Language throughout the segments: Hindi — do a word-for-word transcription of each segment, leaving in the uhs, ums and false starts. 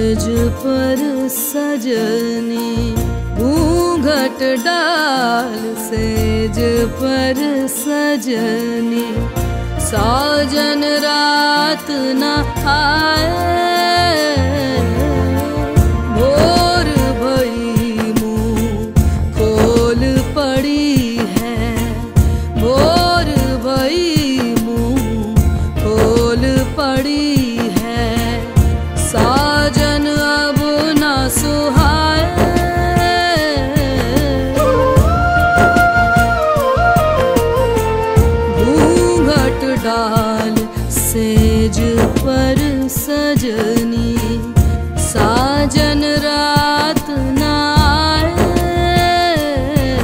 सेज पर सजनी घूंघट डाल, सेज पर सजनी साजन रात न आए। भोर भई मुँह खोल पड़ी है, भोर भई मुँह खोल पड़ी है, साजन अब न सुहाए। घूंघट डाल सेज पर सजनी साजन रात न आए।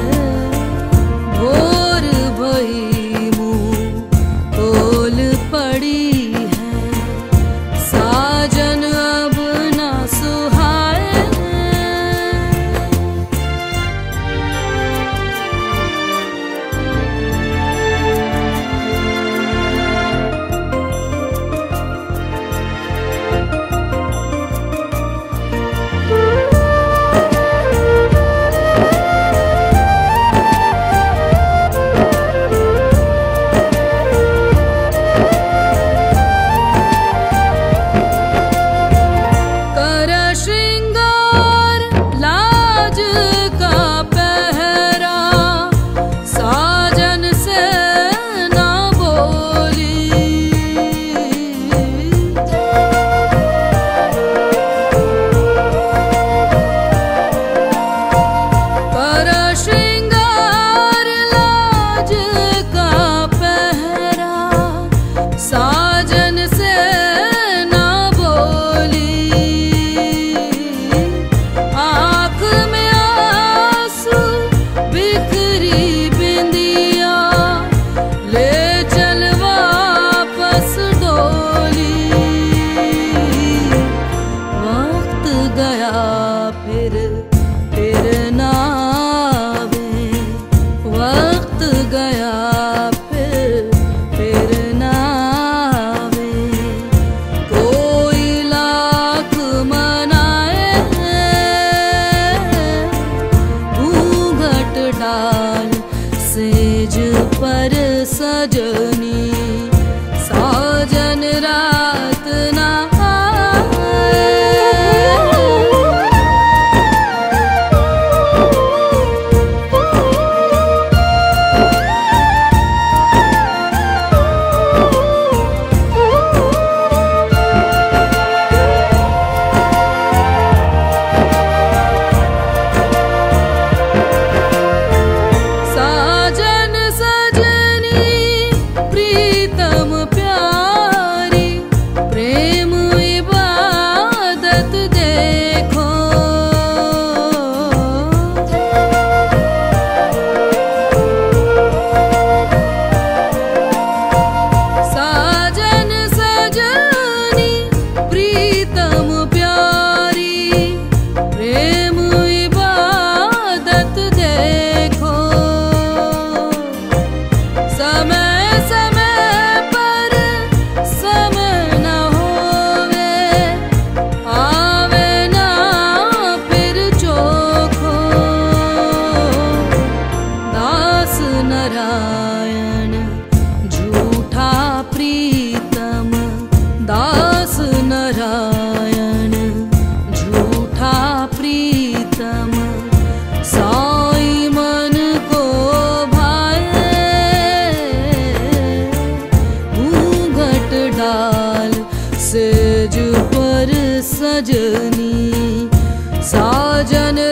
भोर भई मुँह खोल पड़ी है, साजन अब न सुहाए। सेज पर सजनी साजन रात न आए। नारायण झूठा प्रीतम, दास नारायण झूठा प्रीतम, साई मन को भाए। घूंघट डाल सेज पर सजनी साजन